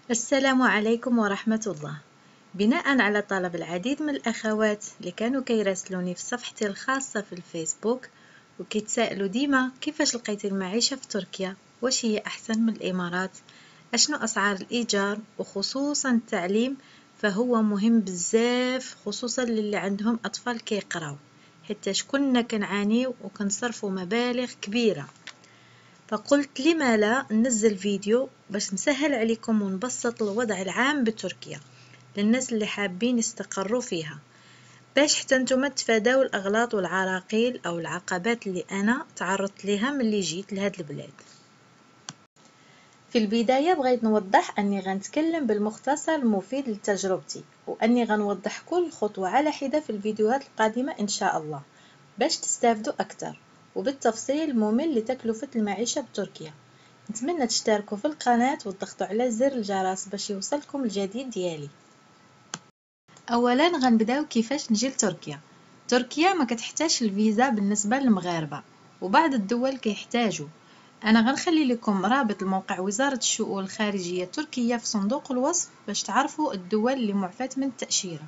السلام عليكم ورحمة الله. بناء على طلب العديد من الأخوات اللي كانوا كيراسلوني في صفحتي الخاصة في الفيسبوك وكيتسائلوا ديما كيفاش لقيتي المعيشة في تركيا، واش هي أحسن من الإمارات، أشنو أسعار الإيجار وخصوصا التعليم، فهو مهم بزاف خصوصا للي عندهم أطفال كيقراو، حتى كنا كنعانيو وكنصرفوا مبالغ كبيرة. فقلت لما لا ننزل فيديو باش نسهل عليكم ونبسط الوضع العام بتركيا للناس اللي حابين يستقروا فيها، باش حتى نتوما تفاداو الأغلاط والعراقيل أو العقبات اللي أنا تعرضت لها ملي جيت لهاد البلاد. في البداية بغيت نوضح أني غنتكلم بالمختصر المفيد لتجربتي، وأني غنوضح كل خطوة على حدة في الفيديوهات القادمة إن شاء الله باش تستافدوا أكثر وبالتفصيل الممل لتكلفة المعيشة بتركيا. نتمنى تشتركوا في القناة وتضغطوا على زر الجرس باش يوصلكم الجديد ديالي. اولا غنبداو كيفاش نجي لتركيا. تركيا ما كتحتاجش الفيزا بالنسبه للمغاربه، وبعض الدول كيحتاجوا. انا غنخلي لكم رابط الموقع وزارة الشؤون الخارجية التركية في صندوق الوصف باش تعرفوا الدول اللي معفاة من التأشيرة.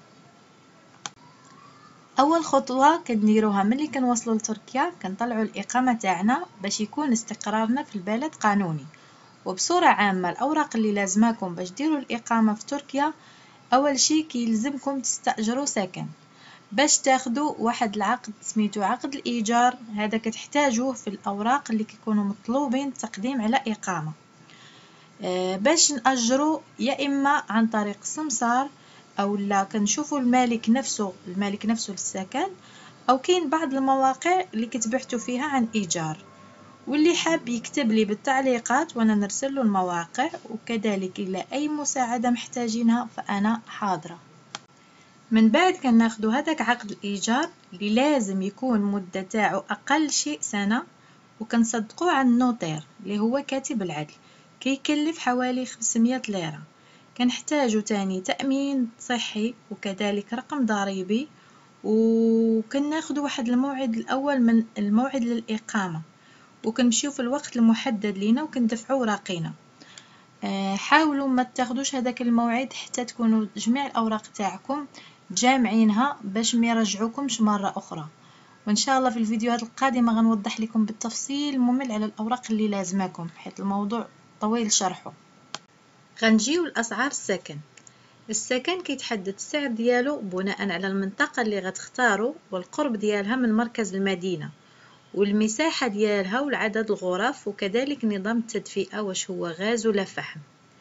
اول خطوه كنديروها ملي كنوصلوا لتركيا كنطلعوا الاقامه تاعنا باش يكون استقرارنا في البلد قانوني. وبصوره عامه الاوراق اللي لازماكم باش ديروا الاقامه في تركيا، اول شيء كيلزمكم تستاجروا سكن باش تاخدوا واحد العقد سميتو عقد الايجار. هذا كتحتاجوه في الاوراق اللي كيكونوا مطلوبين التقديم على اقامه. باش نأجروا يا اما عن طريق السمسار او لا كنشوفوا المالك نفسه للسكن، او كاين بعض المواقع اللي كتبحثوا فيها عن ايجار، واللي حاب يكتب لي بالتعليقات وانا نرسل له المواقع، وكذلك الى اي مساعده محتاجينها فانا حاضره. من بعد كناخذوا هذاك عقد الايجار اللي لازم يكون مده تاعو اقل شيء سنه، وكنصدقوه عن النوطير اللي هو كاتب العدل، كيكلف حوالي 500 ليرة. كنحتاجو تاني تأمين صحي وكذلك رقم ضريبي، وكناخدو واحد الموعد الأول من الموعد للإقامة، وكنمشيو في الوقت المحدد لينا وكندفعو وراقينا. حاولوا ما تاخدوش هذاك الموعد حتى تكونوا جميع الأوراق تاعكم جامعينها باش ما يرجعوكمش مرة أخرى. وإن شاء الله في الفيديوهات القادمة غنوضح لكم بالتفصيل الممل على الأوراق اللي لازماكم، حيث الموضوع طويل شرحه. غنجيو لأسعار السكن كيتحدد السعر ديالو بناء على المنطقة اللي غتختاروا والقرب ديالها من مركز المدينة والمساحة ديالها والعدد الغرف، وكذلك نظام التدفئة واش هو غاز ولا فحم.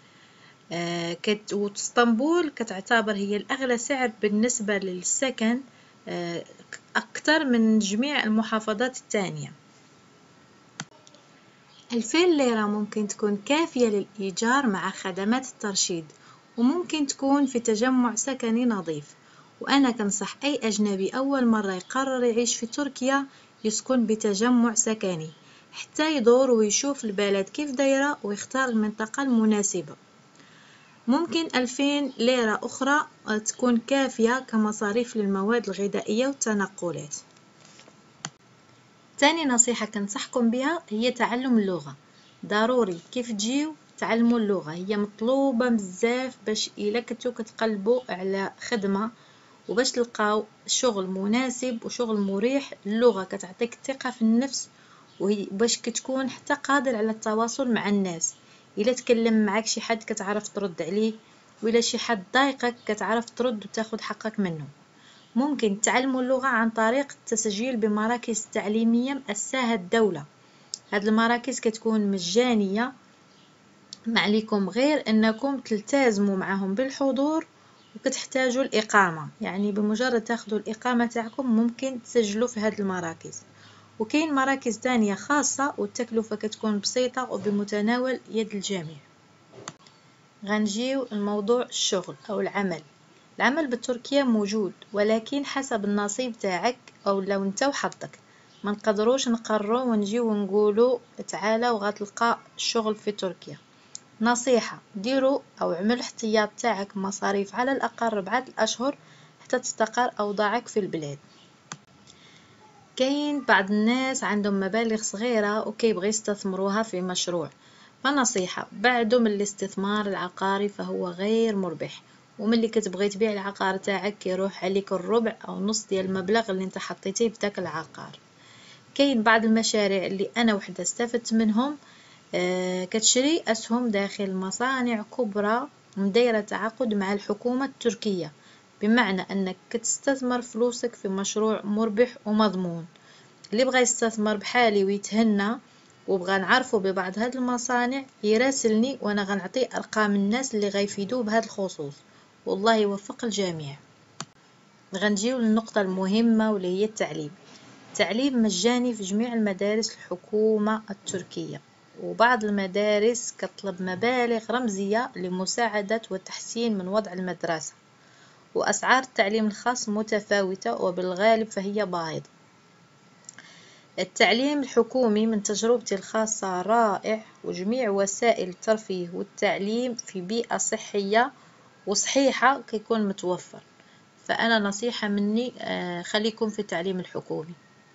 واسطنبول كتعتبر هي الأغلى سعر بالنسبة للسكن، أكثر من جميع المحافظات الثانية. 2000 ليرة ممكن تكون كافية للإيجار مع خدمات الترشيد، وممكن تكون في تجمع سكني نظيف. وأنا كنصح أي أجنبي أول مرة يقرر يعيش في تركيا يسكن بتجمع سكني حتى يدور ويشوف البلد كيف دايرة ويختار المنطقة المناسبة. ممكن 2000 ليرة أخرى تكون كافية كمصاريف للمواد الغذائية والتنقلات. تاني نصيحة كنصحكم بها هي تعلم اللغة. ضروري كيف تجيو تعلموا اللغة، هي مطلوبة بزاف باش إلا كنتو كتقلبوا على خدمة وباش تلقاو شغل مناسب وشغل مريح. اللغة كتعطيك الثقة في النفس، وهي باش كتكون حتى قادر على التواصل مع الناس. إلا تكلم معك شي حد كتعرف ترد عليه، وإلا شي حد ضايقك كتعرف ترد وتاخد حقك منه. ممكن تعلموا اللغة عن طريق التسجيل بمراكز تعليمية مؤسساها الدولة. هاد المراكز كتكون مجانية، ما عليكم غير انكم تلتزموا معهم بالحضور وكتحتاجوا الإقامة. يعني بمجرد تاخدوا الإقامة تاعكم ممكن تسجلوا في هاد المراكز. وكاين مراكز تانية خاصة والتكلفة كتكون بسيطة وبمتناول يد الجميع. غنجيو الموضوع الشغل أو العمل بتركيا موجود، ولكن حسب النصيب تاعك او لو انت وحظك. ما نقدروش نقرروا ونجيو ونقولوا تعالى وغتلقى الشغل في تركيا. نصيحة ديروا او عمل احتياط تاعك مصاريف على الاقل 4 اشهر حتى تستقر اوضاعك في البلاد. كاين بعض الناس عندهم مبالغ صغيرة وكيبغي يستثمروها في مشروع، فنصيحة: بعده من الاستثمار العقاري فهو غير مربح، وملي كتبغي تبيع العقار تاعك يروح عليك الربع أو نص ديال المبلغ اللي انت حطيتيه في داك العقار. كاين بعض المشاريع اللي أنا وحدة استفدت منهم، كتشري أسهم داخل مصانع كبرى مدايرة تعاقد مع الحكومة التركية، بمعنى أنك كتستثمر فلوسك في مشروع مربح ومضمون. اللي بغى يستثمر بحالي ويتهنى وبغى نعرفه ببعض هاد المصانع يراسلني، وانا غنعطيه ارقام الناس اللي غيفيدوه بهذا الخصوص. والله يوفق الجميع. غنجيو للنقطة المهمة واللي هي التعليم. التعليم مجاني في جميع المدارس الحكومة التركية، وبعض المدارس كطلب مبالغ رمزية لمساعدة وتحسين من وضع المدرسة، وأسعار التعليم الخاص متفاوتة وبالغالب فهي باهظة. التعليم الحكومي من تجربتي الخاصة رائع، وجميع وسائل الترفيه والتعليم في بيئة صحية وصحيحة كيكون متوفر. فأنا نصيحة مني خليكم في التعليم الحكومي.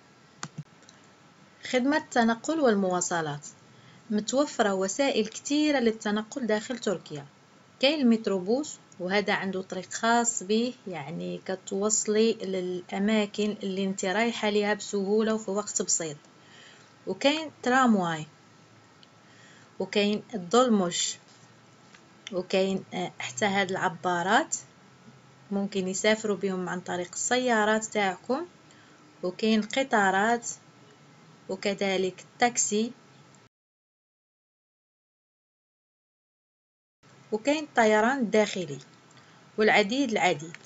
خدمة التنقل والمواصلات. متوفرة وسائل كتيرة للتنقل داخل تركيا. كاين الميتروبوس، وهذا عنده طريق خاص به، يعني كتوصلي للأماكن اللي انت رايحة ليها بسهولة وفي وقت بسيط. وكاين ترامواي، وكاين الدولموش، وكاين حتى هاد العبارات ممكن يسافروا بهم عن طريق السيارات تاعكم، وكاين قطارات، وكذلك التاكسي، وكاين الطيران الداخلي، والعديد.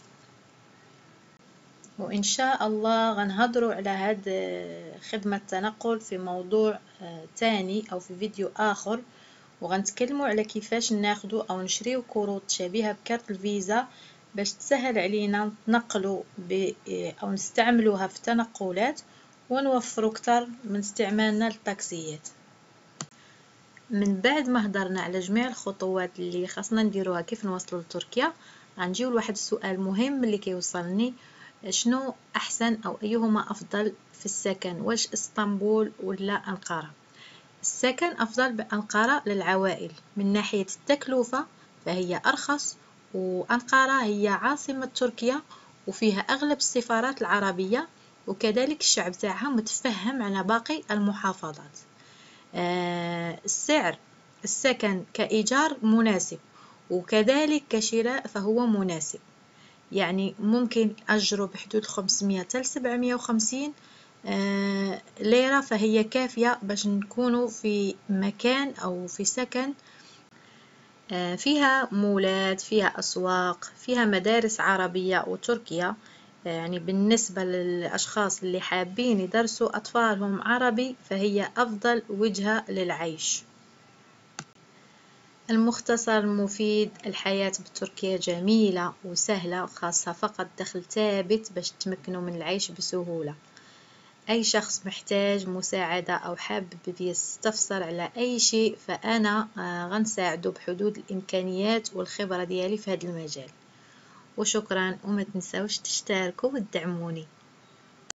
وإن شاء الله غنهضروا على هاد خدمة التنقل في موضوع تاني أو في فيديو آخر، وغنتكلموا على كيفاش ناخدو أو نشريو كروت شبيهة بكارت الفيزا باش تسهل علينا نتنقلوا أو نستعملوها في التنقلات، ونوفروا أكتر من استعمالنا للطاكسيات. من بعد ما هضرنا على جميع الخطوات اللي خاصنا نديروها كيف نوصلوا لتركيا، غنجيو لواحد السؤال مهم اللي كيوصلني: شنو أحسن أو أيهما أفضل في السكن؟ واش اسطنبول ولا أنقرة؟ السكن أفضل بأنقرة للعوائل من ناحية التكلفة، فهي أرخص، وأنقرة هي عاصمة تركيا وفيها أغلب السفارات العربية، وكذلك الشعب تاعها متفهم على باقي المحافظات. السعر السكن كإيجار مناسب، وكذلك كشراء فهو مناسب، يعني ممكن أجره بحدود 500 إلى 750 ليرة، فهي كافية باش نكونوا في مكان أو في سكن فيها مولات، فيها أسواق، فيها مدارس عربية وتركية. يعني بالنسبة للأشخاص اللي حابين يدرسوا أطفالهم عربي فهي أفضل وجهة للعيش. المختصر المفيد: الحياة بتركيا جميلة وسهلة، خاصة فقط دخل ثابت باش تمكنوا من العيش بسهولة. أي شخص محتاج مساعدة أو حابب يستفسر على أي شيء فأنا غنساعده بحدود الإمكانيات والخبرة ديالي في هذا المجال. وشكرا، وما تنسوش تشتركوا وتدعموني.